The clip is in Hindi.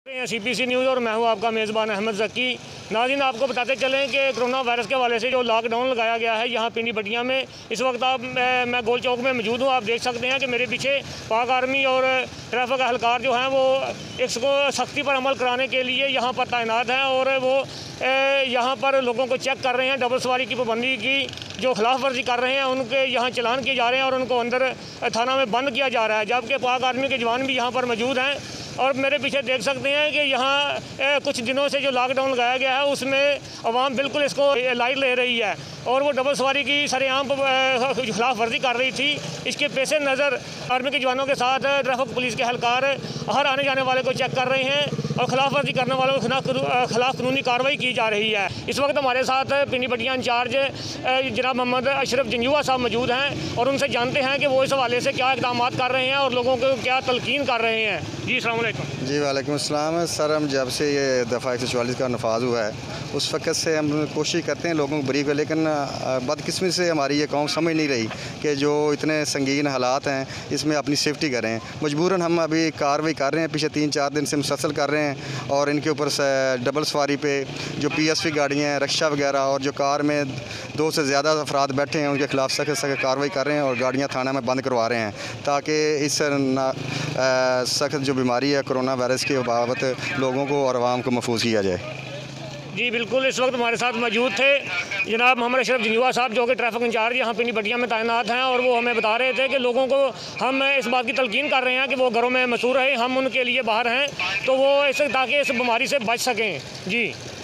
CPC न्यूज़ और मैं हूं आपका मेज़बान अहमद ज़की। नाज़रीन, आपको बताते चलें कि कोरोना वायरस के हवाले से जो लॉकडाउन लगाया गया है यहाँ पिंडी बटिया में, इस वक्त मैं गोल चौक में मौजूद हूँ। आप देख सकते हैं कि मेरे पीछे पाक आर्मी और ट्रैफिक एहलकार जो हैं वो इसको सख्ती पर अमल कराने के लिए यहाँ पर तैनात हैं और वो यहाँ पर लोगों को चेक कर रहे हैं। डबल सवारी की पाबंदी की जो खिलाफ वर्जी कर रहे हैं उनके यहाँ चलान किए जा रहे हैं और उनको अंदर थाना में बंद किया जा रहा है, जबकि पाक आर्मी के जवान भी यहाँ पर मौजूद हैं। और मेरे पीछे देख सकते हैं कि यहाँ कुछ दिनों से जो लॉकडाउन लगाया गया है उसमें अवाम बिल्कुल इसको लाइट ले रही है और वो डबल सवारी की सरेआम खिलाफ वर्जी कर रही थी। इसके पेश नज़र आर्मी के जवानों के साथ ट्रैफिक पुलिस के एहलकार हर आने जाने वाले को चेक कर रहे हैं और खिलाफ वर्जी करने वालों के खिलाफ कानूनी कार्रवाई की जा रही है। इस वक्त हमारे साथ पिंडी बटिया इंचार्ज जनाब मोहम्मद अशरफ जंजुआ साहब मौजूद हैं और उनसे जानते हैं कि वो इस हवाले से क्या इक़दाम कर रहे हैं और लोगों को क्या तलकीन कर रहे हैं। जी अस्सलाम वालेकुम। जी वालेकुम अस्सलाम। सर, हम जब से ये दफ़ा 144 का नफाज हुआ है उस वक़्त से हम कोशिश करते हैं लोगों को ब्रीफ है, लेकिन बदकिस्मती से हमारी ये कौम समझ नहीं रही कि जो इतने संगीन हालात हैं इसमें अपनी सेफ्टी करें। मजबूरन हम अभी कार्रवाई कर रहे हैं, पिछले 3-4 दिन से मुसलसल कर रहे हैं और इनके ऊपर डबल सवारी पे जो PSV गाड़ियाँ हैं, रक्षा वगैरह और जो कार में 2 से ज़्यादा अफराद बैठे हैं उनके खिलाफ सख्त कार्रवाई कर रहे हैं और गाड़ियाँ थाना में बंद करवा रहे हैं ताकि इस सख्त जो बीमारी है कोरोना वायरस के बाबत लोगों को और आवाम को महफूज किया जाए। जी बिल्कुल, इस वक्त हमारे साथ मौजूद थे जनाब मोहम्मद अशरफ जंजुआ साहब जो कि ट्रैफिक इंचार्ज यहाँ पिंडी बटिया में तैनात हैं और वो हमें बता रहे थे कि लोगों को हम इस बात की तलकीन कर रहे हैं कि वो घरों में मसूर रहें, हम उनके लिए बाहर हैं तो वो इस ताकि इस बीमारी से बच सकें। जी।